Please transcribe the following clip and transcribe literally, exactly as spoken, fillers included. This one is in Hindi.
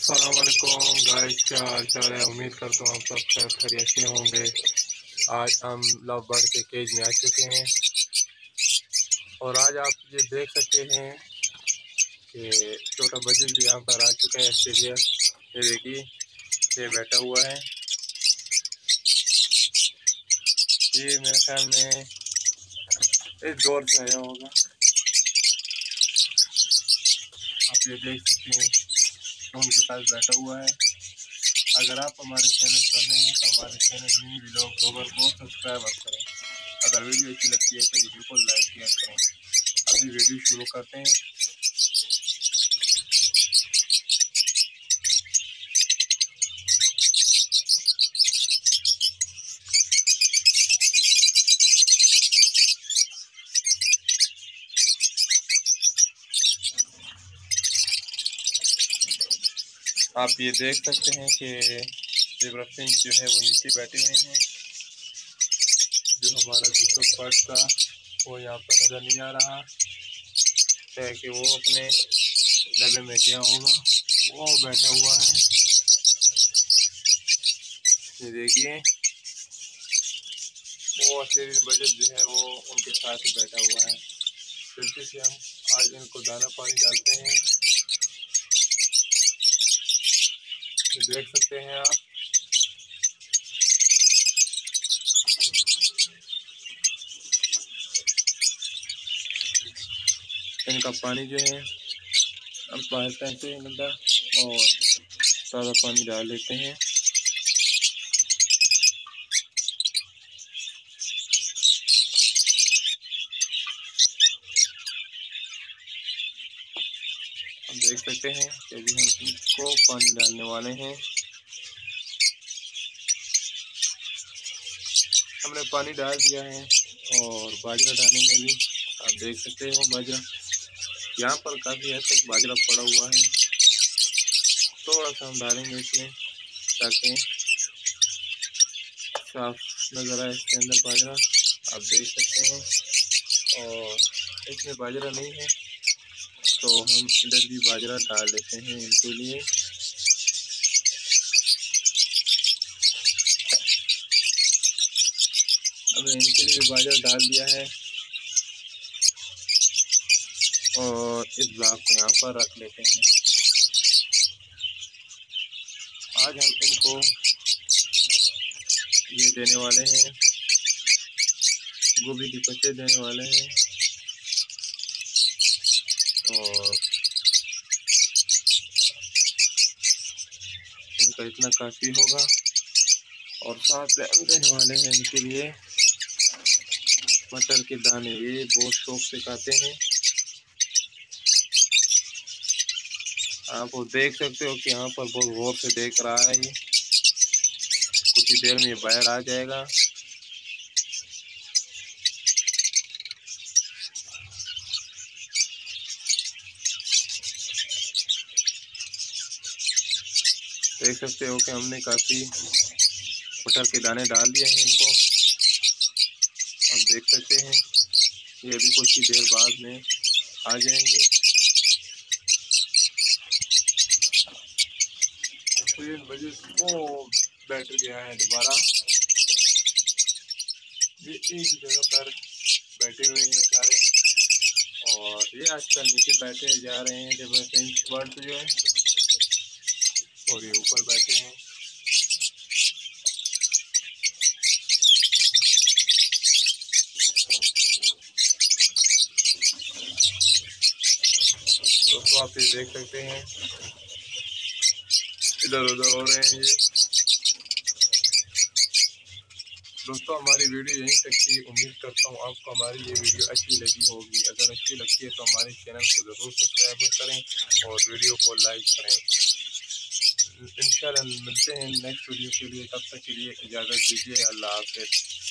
अस्सलाम वालेकुम गाइस, क्या हाल चाल है। उम्मीद करता हूँ आप सब खैर खैरियत से होंगे। आज हम लव बर्ड के केज में आ चुके हैं और आज आप ये देख सकते हैं कि छोटा बजट भी यहाँ पर आ चुका है ऑस्ट्रेलिया। ये देखिए, ये बैठा हुआ है। ये मेरे ख्याल में इस दौर से आया होगा। आप ये देख सकते हैं उनके पास बैठा हुआ है। अगर आप हमारे चैनल पर नए हैं तो हमारे चैनल मिनी व्लॉग ब्लॉगर को सब्सक्राइब करें। अगर वीडियो अच्छी लगती है तो वीडियो को लाइक किया करें। अभी वीडियो शुरू करते हैं। आप ये देख सकते हैं कि ज़ेबरा फिंच जो है वो नीचे बैठे हुए हैं। जो हमारा दूसरा बर्ड था वो यहाँ पर नज़र नहीं आ रहा है कि वो अपने डब्बे में गया होगा। वो बैठा हुआ है, ये देखिए। वो ऑस्ट्रेलियन बजट जो है वो उनके साथ ही बैठा हुआ है। जल्दी से हम आज इनको दाना पानी डालते हैं। देख सकते हैं आप, इनका पानी जो है हम बाहर से गंदा और ताज़ा पानी डाल लेते हैं। हम देख सकते हैं कि अभी हम इसको पानी डालने वाले हैं। हमने पानी डाल दिया है और बाजरा डालेंगे अभी। आप देख सकते हो बाजरा यहाँ पर काफ़ी हद तक बाजरा पड़ा हुआ है। थोड़ा सा हम डालेंगे इसमें ताकि साफ नज़र आए इसके अंदर बाजरा। आप देख सकते हैं, और इसमें बाजरा नहीं है तो हम इधर भी बाजरा डाल देते हैं इनके लिए। हमने इनके लिए बाजरा डाल दिया है और इस ब्लॉक को यहाँ पर रख लेते हैं। आज हम इनको ये देने वाले हैं, गोभी के पत्ते देने वाले हैं और इनका इतना काफ़ी होगा। और साथ में हम देने वाले हैं इनके लिए मटर के दाने। ये बहुत शौक से खाते हैं। आप वो देख सकते हो कि यहाँ पर बहुत गौर से देख रहा है। ये कुछ ही देर में बाहर आ जाएगा। देख सकते हो कि हमने काफ़ी मटर के दाने डाल दिए हैं इनको। आप देख सकते हैं ये भी कुछ ही देर बाद में आ जाएंगे। वो बैठ गया है दोबारा। ये एक ही जगह पर बैठे हुए हैं सारे, और ये आजकल नीचे बैठे जा रहे हैं जब फिंच बर्ड जो है, और ये ऊपर बैठे हैं। दोस्तों आप ये देख सकते हैं इधर उधर हो रहे हैं ये। दोस्तों हमारी वीडियो यहीं तक थी। उम्मीद करता हूँ आपको हमारी ये वीडियो अच्छी लगी होगी। अगर अच्छी लगती है तो हमारे चैनल को ज़रूर सब्सक्राइब करें और वीडियो को लाइक करें। इंशाल्लाह मिलते हैं नेक्स्ट वीडियो के लिए। तब तक के लिए इजाज़त दीजिए। अल्लाह हाफ़िज़।